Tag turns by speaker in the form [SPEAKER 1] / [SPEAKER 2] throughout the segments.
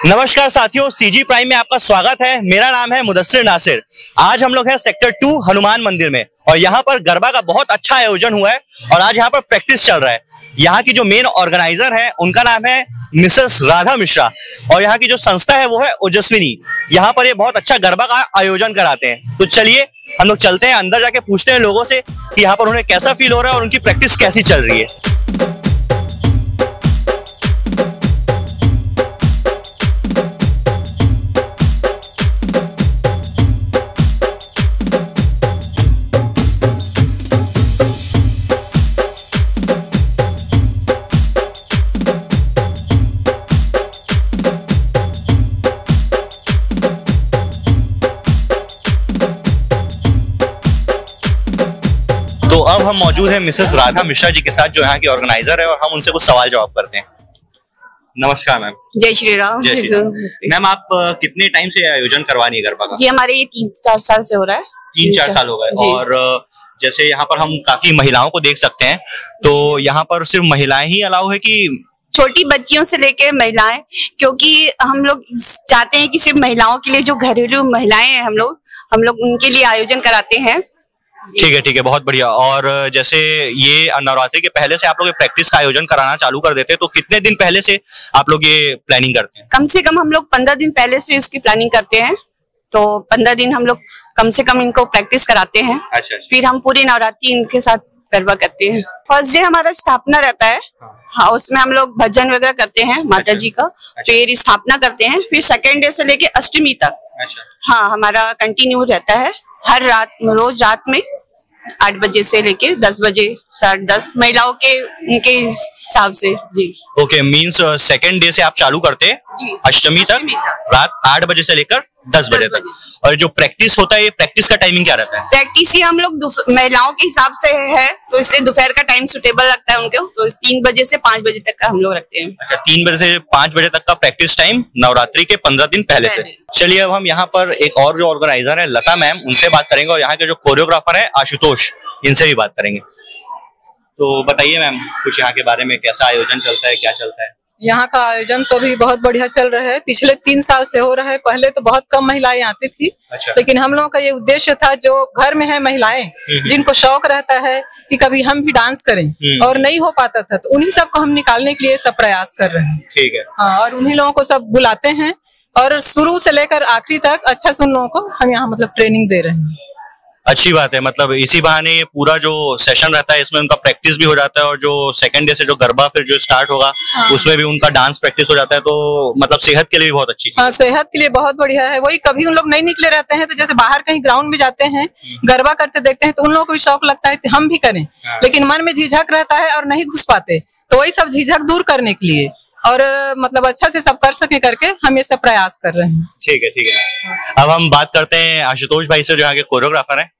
[SPEAKER 1] नमस्कार साथियों, CG prime में आपका स्वागत है। मेरा नाम है मुदस्सिर नासिर। आज हम लोग हैं सेक्टर 2 हनुमान मंदिर में और यहाँ पर गरबा का बहुत अच्छा आयोजन हुआ है और आज यहाँ पर प्रैक्टिस चल रहा है। यहाँ की जो मेन ऑर्गेनाइजर है उनका नाम है मिसेस राधा मिश्रा और यहाँ की जो संस्था है वो है ओजस्विनी। यहाँ पर ये बहुत अच्छा गरबा का आयोजन कराते हैं। तो चलिए हम लोग चलते हैं, अंदर जाके पूछते हैं लोगों से कि यहाँ पर उन्हें कैसा फील हो रहा है और उनकी प्रैक्टिस कैसी चल रही है। तो अब हम मौजूद हैं मिसेस राधा मिश्रा जी के साथ जो यहाँ की ऑर्गेनाइजर है और हम उनसे कुछ सवाल जवाब करते हैं। नमस्कार मैम।
[SPEAKER 2] जय श्री राम।
[SPEAKER 1] मैम, आप कितने टाइम से आयोजन करवा रही है गरबा का?
[SPEAKER 2] जी हमारे ये 3-4 साल से हो रहा है।
[SPEAKER 1] 3-4 साल हो गए। और जैसे यहाँ पर हम काफी महिलाओं को देख सकते हैं, तो यहाँ पर सिर्फ महिलाएं ही अलाउ है कि
[SPEAKER 2] छोटी बच्चियों से लेकर महिलाएं, क्योंकि हम लोग चाहते हैं कि सिर्फ महिलाओं के लिए, जो घरेलू महिलाएं हैं हम लोग उनके लिए आयोजन कराते हैं।
[SPEAKER 1] ठीक है, बहुत बढ़िया। और जैसे ये नवरात्रि के पहले से आप लोग प्रैक्टिस का आयोजन कराना चालू कर देते हैं, तो कितने दिन पहले से आप लोग ये प्लानिंग करते हैं?
[SPEAKER 2] कम से कम हम लोग 15 दिन पहले से इसकी प्लानिंग करते हैं। तो 15 दिन हम लोग कम से कम इनको प्रैक्टिस कराते हैं।
[SPEAKER 1] अच्छा।
[SPEAKER 2] फिर हम पूरी नवरात्रि इनके साथ गरबा करते हैं। फर्स्ट डे हमारा स्थापना रहता है। हाँ, उसमें हम लोग भजन वगैरह करते हैं माता जी का। फिर स्थापना करते हैं। फिर सेकेंड डे से लेके अष्टमी तक हाँ हमारा कंटिन्यू रहता है। हर रात, रोज रात में 8 बजे से लेके 10 बजे, 10:30 महिलाओं के उनके हिसाब से। जी
[SPEAKER 1] ओके, मीन्स सेकेंड डे से आप चालू करते हैं अष्टमी तक रात 8 बजे से लेकर 10 बजे तक। और जो प्रैक्टिस होता है, ये प्रैक्टिस का टाइमिंग क्या रहता है?
[SPEAKER 2] प्रैक्टिस ही हम लोग महिलाओं के हिसाब से है, तो इसलिए दोपहर का टाइम सुटेबल लगता है उनको। तो 3 बजे से 5 बजे तक का हम लोग रखते हैं।
[SPEAKER 1] अच्छा, 3 बजे से 5 बजे तक का प्रैक्टिस टाइम नवरात्रि के 15 दिन पहले से। चलिए अब हम यहाँ पर एक और जो ऑर्गेनाइजर है लता मैम, उनसे बात करेंगे और यहाँ के जो कोरियोग्राफर है आशुतोष, इनसे भी बात करेंगे। तो बताइए मैम, कुछ यहाँ के बारे में, कैसा आयोजन चलता है, क्या चलता है?
[SPEAKER 3] यहाँ का आयोजन तो भी बहुत बढ़िया चल रहा है। पिछले 3 साल से हो रहा है। पहले तो बहुत कम महिलाएं आती थी।
[SPEAKER 1] अच्छा।
[SPEAKER 3] लेकिन हम लोगों का ये उद्देश्य था, जो घर में है महिलाएं जिनको शौक रहता है कि कभी हम भी डांस करें और नहीं हो पाता था, तो उन्हीं सबको हम निकालने के लिए सब प्रयास कर रहे हैं।
[SPEAKER 1] ठीक है।
[SPEAKER 3] हाँ, और उन्हीं लोगों को सब बुलाते हैं और शुरू से लेकर आखिरी तक अच्छा से उन लोगों को हम यहाँ मतलब ट्रेनिंग दे रहे हैं।
[SPEAKER 1] अच्छी बात है। मतलब इसी बहाने ये पूरा जो सेशन रहता है इसमें उनका प्रैक्टिस भी हो जाता है और जो सेकंड डे से जो गरबा फिर जो स्टार्ट होगा उसमें भी उनका डांस प्रैक्टिस हो जाता है। तो मतलब सेहत के लिए भी बहुत अच्छी चीज।
[SPEAKER 3] हाँ, सेहत के लिए बहुत बढ़िया है। वही कभी उन लोग नहीं निकले रहते हैं, तो जैसे बाहर कहीं ग्राउंड में जाते हैं, गरबा करते देखते हैं, तो उन लोगों को भी शौक लगता है कि हम भी करें, लेकिन मन में झिझक रहता है और नहीं घुस पाते। तो वही सब झिझक दूर करने के लिए और मतलब अच्छा से सब कर सके करके हम ये सब प्रयास कर रहे हैं।
[SPEAKER 1] ठीक है। अब हम बात करते हैं आशुतोष भाई से, जो यहाँ के कोरियोग्राफर है।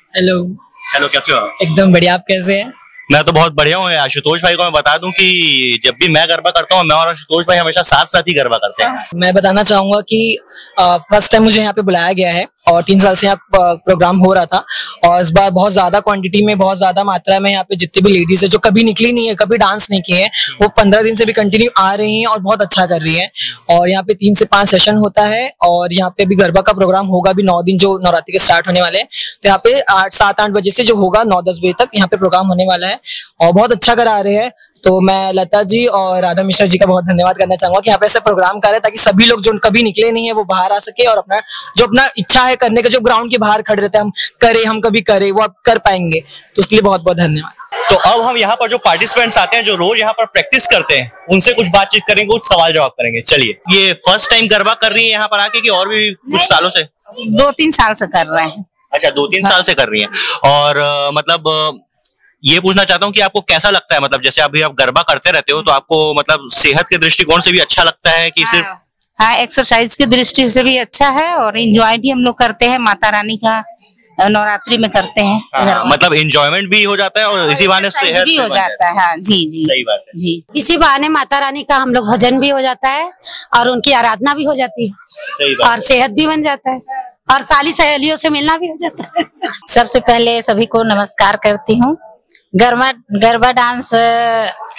[SPEAKER 1] हेलो, कैसे हो आप?
[SPEAKER 4] एकदम बढ़िया। आप कैसे हैं?
[SPEAKER 1] मैं तो बहुत बढ़िया हूँ। आशुतोष भाई को मैं बता दूं कि जब भी मैं गरबा करता हूँ, मैं और आशुतोष भाई हमेशा साथ साथ ही गरबा करते हैं।
[SPEAKER 4] मैं बताना चाहूंगा कि फर्स्ट टाइम मुझे यहाँ पे बुलाया गया है और 3 साल से यहाँ प्रोग्राम हो रहा था और इस बार बहुत ज्यादा क्वांटिटी में, बहुत ज्यादा मात्रा में यहाँ पे जितनी भी लेडीज है जो कभी निकली नहीं है, कभी डांस नहीं किए हैं, वो 15 दिन से भी कंटिन्यू आ रही हैं और बहुत अच्छा कर रही है। और यहाँ पे 3 से 5 सेशन होता है और यहाँ पे भी गरबा का प्रोग्राम होगा भी 9 दिन जो नवरात्रि के स्टार्ट होने वाले हैं। तो यहाँ पे 7-8 बजे से जो होगा 9-10 बजे तक यहाँ पे प्रोग्राम होने वाला है और बहुत अच्छा करा रहे हैं। तो मैं लता जी और राधा मिश्रा जी का बहुत धन्यवाद करना चाहूंगा कि यहाँ पे ऐसा प्रोग्राम कर रहे हैं ताकि सभी लोग जो कभी निकले नहीं है वो बाहर आ सके और अपना इच्छा है करने का, जो ग्राउंड के बाहर खड़े रहते हैं, हम कभी करें, वो आप कर पाएंगे। तो उसके लिए बहुत बहुत धन्यवाद।
[SPEAKER 1] तो अब हम यहाँ पर जो पार्टिसिपेंट्स आते हैं, जो रोज यहाँ पर प्रैक्टिस करते हैं, उनसे कुछ बातचीत करेंगे, कुछ सवाल जवाब करेंगे। चलिए, ये फर्स्ट टाइम गरबा कर रही है यहाँ पर आके कि और भी कुछ सालों से?
[SPEAKER 2] 2-3 साल से कर रहे हैं।
[SPEAKER 1] अच्छा, 2-3 साल से कर रही है। और मतलब ये पूछना चाहता हूँ कि आपको कैसा लगता है, मतलब जैसे अभी आप गरबा करते रहते हो, तो आपको मतलब सेहत के दृष्टिकोण से भी अच्छा लगता है कि सिर्फ?
[SPEAKER 5] हाँ, एक्सरसाइज की दृष्टि से भी अच्छा है और एंजॉय भी हम लोग करते हैं, माता रानी का नवरात्रि में करते हैं।
[SPEAKER 1] मतलब एंजॉयमेंट भी हो जाता है और इसी बहाने सेहत
[SPEAKER 5] भी हो जाता है। हाँ जी जी,
[SPEAKER 1] सही बात है
[SPEAKER 5] जी। इसी बहाने माता रानी का हम लोग भजन भी हो जाता है और उनकी आराधना भी हो जाती है।
[SPEAKER 1] सही बात।
[SPEAKER 5] और सेहत भी बन जाता है और साली सहेलियों से मिलना भी हो जाता है। सबसे पहले सभी को नमस्कार करती हूँ। गरबा डांस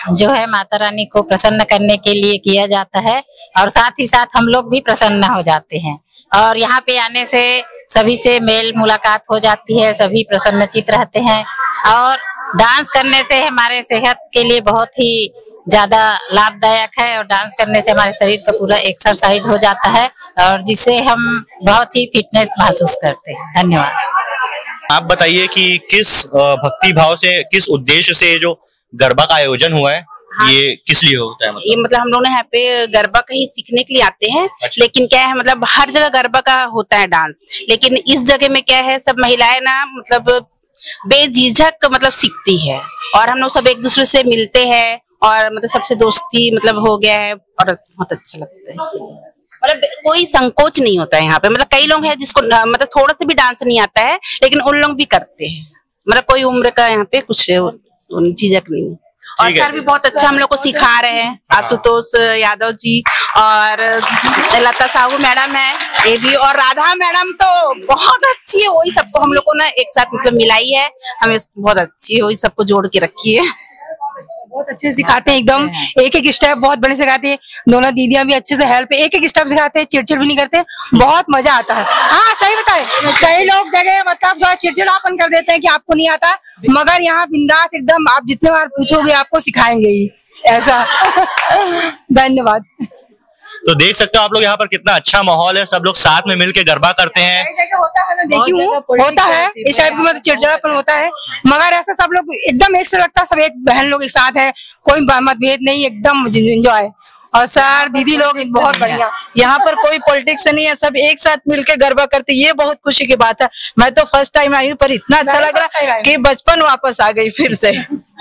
[SPEAKER 5] जो है माता रानी को प्रसन्न करने के लिए किया जाता है और साथ ही साथ हम लोग भी प्रसन्न हो जाते हैं। और यहाँ पे आने से सभी से मेल मुलाकात हो जाती है, सभी प्रसन्नचित रहते हैं और डांस करने से हमारे सेहत के लिए बहुत ही ज्यादा लाभदायक है और डांस करने से हमारे शरीर का पूरा एक्सरसाइज हो जाता है और जिससे हम बहुत ही फिटनेस महसूस करते हैं। धन्यवाद।
[SPEAKER 1] आप बताइए कि किस भक्ति भाव से, किस उद्देश्य से जो गरबा का आयोजन हुआ है, ये किस लिए होता है? मतलब
[SPEAKER 2] ये मतलब हम लोग यहाँ पे गरबा कहीं सीखने के लिए आते हैं।
[SPEAKER 1] अच्छा।
[SPEAKER 2] लेकिन क्या है, मतलब हर जगह गरबा का होता है डांस, लेकिन इस जगह में क्या है, सब महिलाएं ना मतलब बेझिझक मतलब सीखती है और हम लोग सब एक दूसरे से मिलते हैं और मतलब सबसे दोस्ती मतलब हो गया है और बहुत अच्छा लगता है इससे। मतलब कोई संकोच नहीं होता है यहाँ पे। मतलब कई लोग हैं जिसको मतलब थोड़ा सा भी डांस नहीं आता है, लेकिन उन लोग भी करते हैं। मतलब कोई उम्र का यहाँ पे कुछ झिझक नहीं है। और सर भी बहुत अच्छा हम लोग को सिखा रहे हैं, आशुतोष यादव जी और लता साहू मैडम है ये भी, और राधा मैडम तो बहुत अच्छी है। वही सबको हम लोग को ना एक साथ मतलब मिलाई है, हमें बहुत अच्छी है, वही सबको जोड़ के रखी है।
[SPEAKER 6] बहुत अच्छे से सिखाते हैं, एकदम एक एक स्टेप बहुत बड़े सिखाते हैं। दोनों दीदियां भी अच्छे से हेल्प, एक एक स्टेप सिखाते हैं, चिड़चिड़ भी नहीं करते, बहुत मजा आता है। हाँ सही बताए, कई लोग जगह मतलब चिड़चिड़ापन कर देते हैं कि आपको नहीं आता, मगर यहाँ बिंदास एकदम आप जितने बार पूछोगे आपको सिखाएंगे ही ऐसा। धन्यवाद।
[SPEAKER 1] तो देख सकते हो आप लोग यहाँ पर कितना अच्छा माहौल है, सब लोग साथ में मिलके गरबा करते हैं।
[SPEAKER 6] होता है, मैं देखी हूँ, होता है इस टाइप का मतलब चिड़चिड़ापन होता है, मगर ऐसा सब लोग एकदम एक से लगता है, सब एक बहन लोग एक साथ है, कोई मतभेद नहीं, एकदम एंजॉय। और सर दीदी लोग बहुत बढ़िया।
[SPEAKER 7] यहाँ पर कोई पॉलिटिक्स नहीं है, सब एक साथ मिलके गरबा करते, ये बहुत खुशी की बात है। मैं तो फर्स्ट टाइम आई हूँ पर इतना अच्छा लग रहा है कि बचपन वापस आ गई फिर से।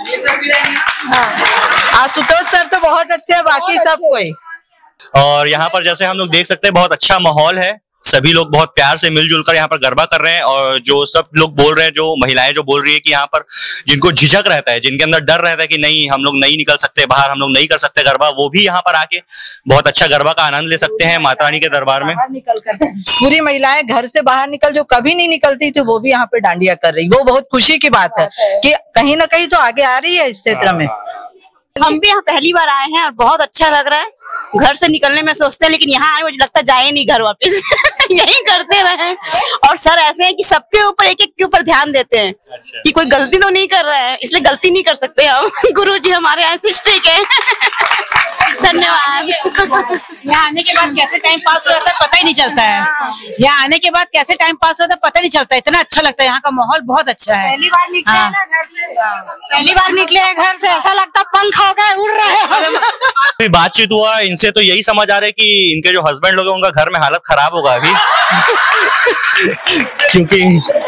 [SPEAKER 7] आशुतोष सर तो बहुत अच्छे है, बाकी सब कोई।
[SPEAKER 1] और यहाँ पर जैसे हम लोग देख सकते हैं बहुत अच्छा माहौल है, सभी लोग बहुत प्यार से मिलजुल कर यहाँ पर गरबा कर रहे हैं। और जो सब लोग बोल रहे हैं, जो महिलाएं जो बोल रही है कि यहाँ पर जिनको झिझक रहता है, जिनके अंदर डर रहता है कि नहीं हम लोग नहीं निकल सकते बाहर, हम लोग नहीं कर सकते गरबा, वो भी यहाँ पर आके बहुत अच्छा गरबा का आनंद ले सकते हैं माता रानी के दरबार में।
[SPEAKER 7] निकल कर पूरी महिलाएं घर से बाहर निकल, जो कभी नहीं निकलती थी वो भी यहाँ पे डांडिया कर रही, वो बहुत खुशी की बात है कि कहीं ना कहीं तो आगे आ रही है इस क्षेत्र में।
[SPEAKER 2] हम भी यहाँ पहली बार आए हैं और बहुत अच्छा लग रहा है। घर से निकलने में सोचते हैं, लेकिन यहाँ आए मुझे लगता है जाए नहीं घर वापस। यही करते रहे। और सर ऐसे हैं कि सबके ऊपर एक एक के ऊपर ध्यान देते हैं। अच्छा। कि कोई गलती तो नहीं कर रहा है, इसलिए गलती नहीं कर सकते हम। गुरुजी हमारे यहाँ से स्ट्रिक्ट है। धन्यवाद।
[SPEAKER 8] यहाँ आने के बाद कैसे टाइम पास हो जाता है पता ही नहीं चलता है। यहाँ आने के बाद कैसे टाइम पास होता है पता नहीं चलता है, इतना अच्छा लगता है, यहाँ का माहौल बहुत अच्छा है।
[SPEAKER 6] पहली बार निकले हैं ना घर से, पहली बार निकले हैं घर से, ऐसा लगता है पंख हो गए, उड़ रहे हैं।
[SPEAKER 1] बातचीत हुआ इनसे तो यही समझ आ रहा है कि इनके जो हस्बैंड लोग हैं उनका घर में हालत खराब होगा अभी। क्योंकि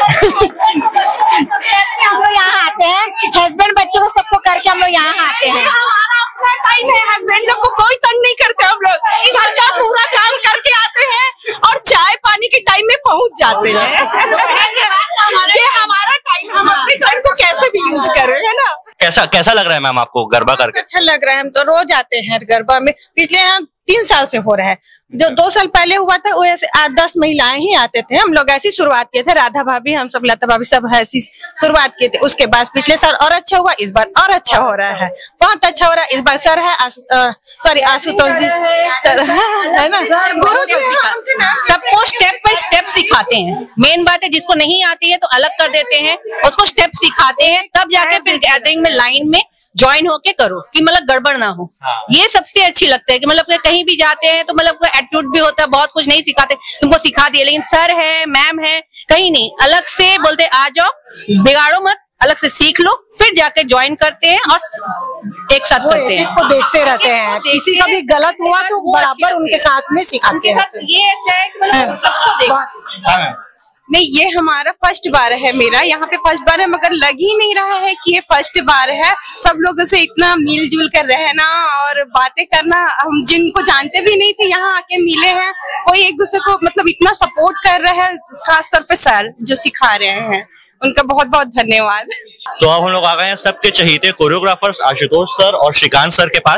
[SPEAKER 6] हम लोग यहाँ आते हैं, हस्बैंड बच्चों को सबको करके हम लोग यहाँ आते हैं।
[SPEAKER 2] टाइम है, हस्बैंड लोग को कोई तंग नहीं करते, हम लोग घर का पूरा काम करके आते हैं और चाय पानी के टाइम में पहुंच जाते हैं। ये हमारा टाइम, हम अपने टाइम को कैसे भी यूज करें, है ना।
[SPEAKER 1] कैसा लग रहा है मैम आपको गरबा करके?
[SPEAKER 3] अच्छा लग रहा है, हम तो रोज आते हैं गरबा में, पिछले यहाँ 3 साल से हो रहा है। जो 2 साल पहले हुआ था वो ऐसे 8-10 महिलाएं ही आते थे, हम लोग ऐसी शुरुआत किए थे, राधा भाभी हम सब, लता भाभी सब ऐसी शुरुआत किए थे। उसके बाद पिछले साल और अच्छा हुआ, इस बार और अच्छा हो रहा है, बहुत अच्छा हो रहा है। इस बार सर है सॉरी आशुतोष जी सर है ना, गुरु जी
[SPEAKER 8] सबको स्टेप बाय स्टेप सिखाते हैं। मेन बात है जिसको नहीं आती है तो अलग कर देते हैं, उसको स्टेप सिखाते हैं, तब जाके फिर गैदरिंग में लाइन में ज्वाइन होके करो कि मतलब गड़बड़ ना हो। ये सबसे अच्छी लगता है कि मतलब कहीं भी जाते हैं तो मतलब एटीट्यूड भी होता है, बहुत कुछ नहीं सिखाते, तुमको सिखा दिए, लेकिन सर है मैम है कहीं नहीं, अलग से बोलते आ जाओ, बिगाड़ो मत, अलग से सीख लो, फिर जाके ज्वाइन करते हैं और एक साथ करते हैं।
[SPEAKER 7] को देखते रहते हैं, किसी का भी गलत हुआ तो बराबर उनके साथ में सिखाते हैं।
[SPEAKER 3] ये अच्छा है कि मतलब सबको देखो। नहीं, ये हमारा फर्स्ट बार है, मेरा यहाँ पे फर्स्ट बार है, मगर लग ही नहीं रहा है कि ये फर्स्ट बार है। सब लोगों से इतना मिलजुल कर रहना और बातें करना, हम जिनको जानते भी नहीं थे यहाँ आके मिले हैं, कोई एक दूसरे को मतलब इतना सपोर्ट कर रहा है, खासतौर पे सर जो सिखा रहे हैं, उनका बहुत बहुत धन्यवाद।
[SPEAKER 1] तो अब हम लोग आ गए हैं सबके चहेते कोरियोग्राफर्स आशुतोष सर और श्रीकांत सर के पास।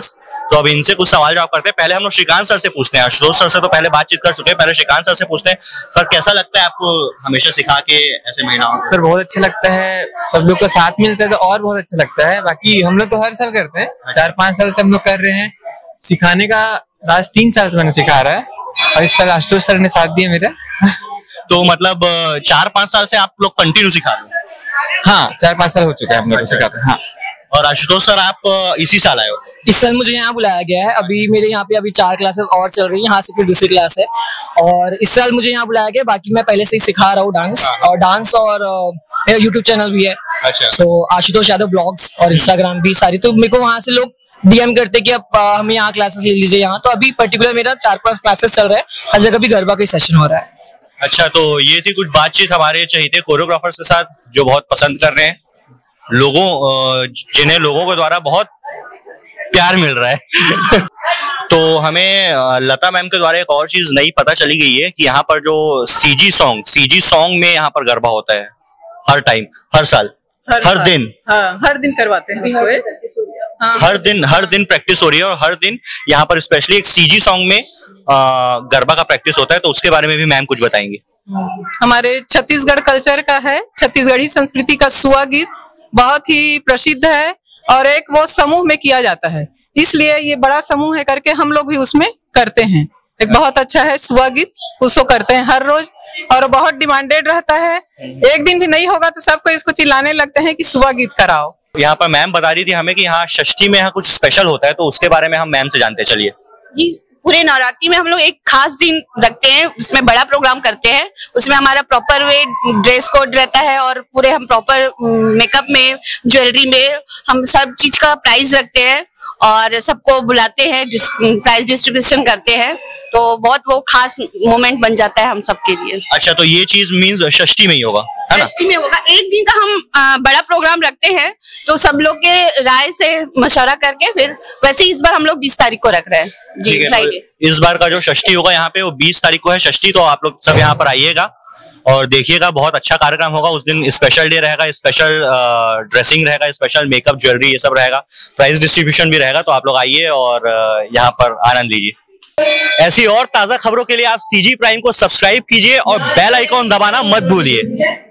[SPEAKER 1] तो अब इनसे कुछ सवाल जवाब करते हैं। पहले हम लोग श्रीकांत सर से पूछते हैं, आशुतोष सर से तो पहले बातचीत कर चुके हैं, पहले श्रीकांत सर से पूछते हैं। सर कैसा लगता है आपको हमेशा सिखा के ऐसे महिलाओं को?
[SPEAKER 9] सर बहुत अच्छा लगता है, सब लोग का साथ मिलता है तो और बहुत अच्छा लगता है। बाकी हम लोग तो हर साल करते हैं, 4-5 साल से हम लोग कर रहे हैं। सिखाने का लास्ट 3 साल से मैंने सिखा रहा है और इस साल आशुतोष सर ने साथ दिया मेरा।
[SPEAKER 1] तो मतलब 4-5 साल से आप लोग कंटिन्यू सिखा रहे हैं?
[SPEAKER 9] हाँ 4-5 साल हो चुका है हम लोग सिखाते हैं। हाँ।
[SPEAKER 1] और आशुतोष सर आप इसी साल आए हो?
[SPEAKER 4] इस साल मुझे यहाँ बुलाया गया है। अभी मेरे यहाँ पे अभी 4 क्लासेस और चल रही है, यहाँ से फिर दूसरी क्लास है और इस साल मुझे यहाँ बुलाया गया। बाकी मैं पहले से ही सिखा रहा हूँ डांस और मेरा यूट्यूब चैनल भी है।
[SPEAKER 1] अच्छा।
[SPEAKER 4] तो आशुतोष यादव ब्लॉग्स और इंस्टाग्राम भी सारी। तो मेरे को वहाँ से लोग डीएम करते कि अब हमें यहाँ क्लासेस ले लीजिए यहाँ। तो अभी पर्टिकुलर मेरा 4-5 क्लासेस चल रहा है, हर जगह भी गरबा का सेशन हो रहा है।
[SPEAKER 1] अच्छा, तो ये थी कुछ बातचीत हमारे चहेते कोरियोग्राफर्स के साथ जो बहुत पसंद कर रहे हैं लोगों, जिन्हें लोगों के द्वारा बहुत प्यार मिल रहा है। तो हमें लता मैम के द्वारा एक और चीज नई पता चली गई है कि यहाँ पर जो सीजी सॉन्ग में यहाँ पर गरबा होता है हर टाइम, हर साल, हर दिन।
[SPEAKER 3] हाँ, हर दिन करवाते हैं इसको। हाँ।
[SPEAKER 1] हर दिन प्रैक्टिस हो रही है और हर दिन यहाँ पर स्पेशली एक सीजी सॉन्ग में गरबा का प्रैक्टिस होता है। तो उसके बारे में भी मैम कुछ बताएंगे।
[SPEAKER 3] हमारे छत्तीसगढ़ कल्चर का है, छत्तीसगढ़ी संस्कृति का सुआ गीत बहुत ही प्रसिद्ध है और एक वो समूह में किया जाता है, इसलिए ये बड़ा समूह है करके हम लोग भी उसमें करते हैं। एक बहुत अच्छा है सुआ गीत, उसको करते हैं हर रोज और बहुत डिमांडेड रहता है। एक दिन भी नहीं होगा तो सबको इसको चिल्लाने लगते हैं कि सुआ गीत कराओ।
[SPEAKER 1] यहाँ पर मैम बता रही थी हमें कि यहाँ षष्ठी में यहाँ कुछ स्पेशल होता है, तो उसके बारे में हम मैम से जानते हैं। चलिए।
[SPEAKER 2] पूरे नवरात्रि में हम लोग एक खास दिन रखते हैं, उसमें बड़ा प्रोग्राम करते हैं। उसमें हमारा प्रॉपर वे ड्रेस कोड रहता है और पूरे हम प्रॉपर मेकअप में, ज्वेलरी में हम सब चीज का प्राइस रखते हैं और सबको बुलाते हैं, प्राइस डिस्ट्रीब्यूशन करते हैं। तो बहुत वो खास मोमेंट बन जाता है हम सबके लिए।
[SPEAKER 1] अच्छा, तो ये चीज मीन्स षष्ठी में ही होगा, है ना?
[SPEAKER 2] षष्ठी में होगा। एक दिन का हम बड़ा प्रोग्राम रखते हैं, तो सब लोग के राय से मशवरा करके फिर वैसे इस बार हम लोग 20 तारीख को रख रहे हैं जी, फ्राइडे।
[SPEAKER 1] तो इस बार का जो षष्ठी होगा यहाँ पे वो 20 तारीख को है षष्ठी। तो आप लोग सब यहाँ पर आइएगा और देखिएगा, बहुत अच्छा कार्यक्रम होगा। उस दिन स्पेशल डे रहेगा, स्पेशल ड्रेसिंग रहेगा, स्पेशल मेकअप, ज्वेलरी, ये सब रहेगा, प्राइस डिस्ट्रीब्यूशन भी रहेगा। तो आप लोग आइए और यहाँ पर आनंद लीजिए। ऐसी और ताजा खबरों के लिए आप सीजी प्राइम को सब्सक्राइब कीजिए और बेल आइकॉन दबाना मत भूलिए।